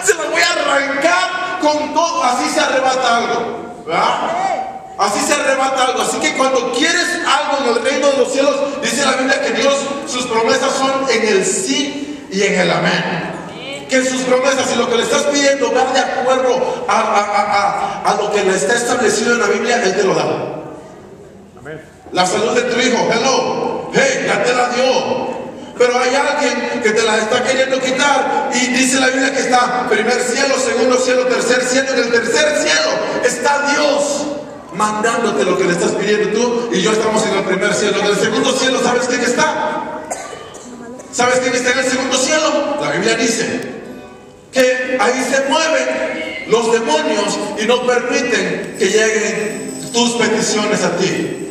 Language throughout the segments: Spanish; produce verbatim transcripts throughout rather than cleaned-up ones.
se las voy a arrancar con todo. Así se arrebata algo, ¿verdad? Así se arrebata algo. Así que cuando quieres algo en el reino de los cielos, dice la Biblia que Dios, sus promesas son en el sí y en el amén. Que sus promesas y lo que le estás pidiendo va de acuerdo a, a, a, a, a lo que le está establecido en la Biblia, Él te lo da. Amén. La salud de tu hijo, hello, hey, ya te la dio. Pero hay alguien que te la está queriendo quitar. Y dice la Biblia que está primer cielo, segundo cielo, tercer cielo. En el tercer cielo está Dios mandándote lo que le estás pidiendo. Tú y yo estamos en el primer cielo. En el segundo cielo, ¿sabes quién está? ¿Sabes quién está en el segundo cielo? La Biblia dice que ahí se mueven los demonios y no permiten que lleguen tus peticiones a ti.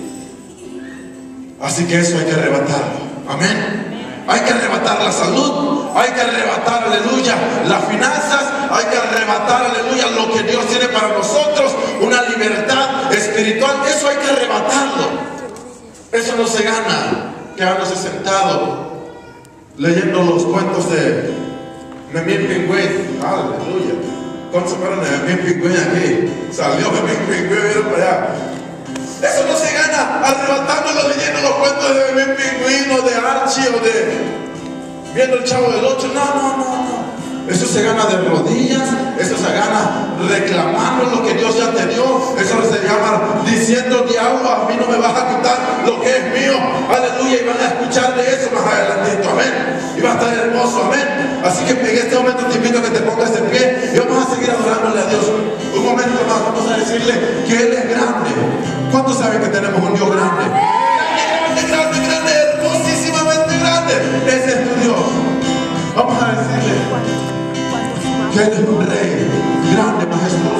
Así que eso hay que arrebatarlo. Amén. Hay que arrebatar la salud, hay que arrebatar, aleluya, las finanzas, hay que arrebatar, aleluya, lo que Dios tiene para nosotros, una libertad espiritual. Eso hay que arrebatarlo. Eso no se gana quedándose sentado leyendo los cuentos de Memín Pingüín. Aleluya. ¿Cuántos se acuerdan de Memín Pingüín aquí? Salió Memín Pingüín, miren para allá. Eso no se gana arrebatándolo, leyendo los cuentos de Memín Pingüín o de Archie o de viendo el Chavo del Ocho. No, no, no, no. Eso se gana de rodillas. Eso se gana reclamando lo que Dios ya te dio. Eso se llama diciendo: diablo, a mí no me vas a quitar lo que es mío. Aleluya. Y van a escuchar de eso más adelantito. Amén. Y va a estar hermoso. Amén. Así que en este momento te invito a que te pongas de pie y vamos a seguir adorándole a Dios un momento más. Vamos a decirle que Él es grande. ¿Cuántos saben que tenemos un Dios grande? Grande, grande, grande, hermosísimamente grande. Ese es tu Dios. Vamos a decirle que Él es un rey grande, majestuoso.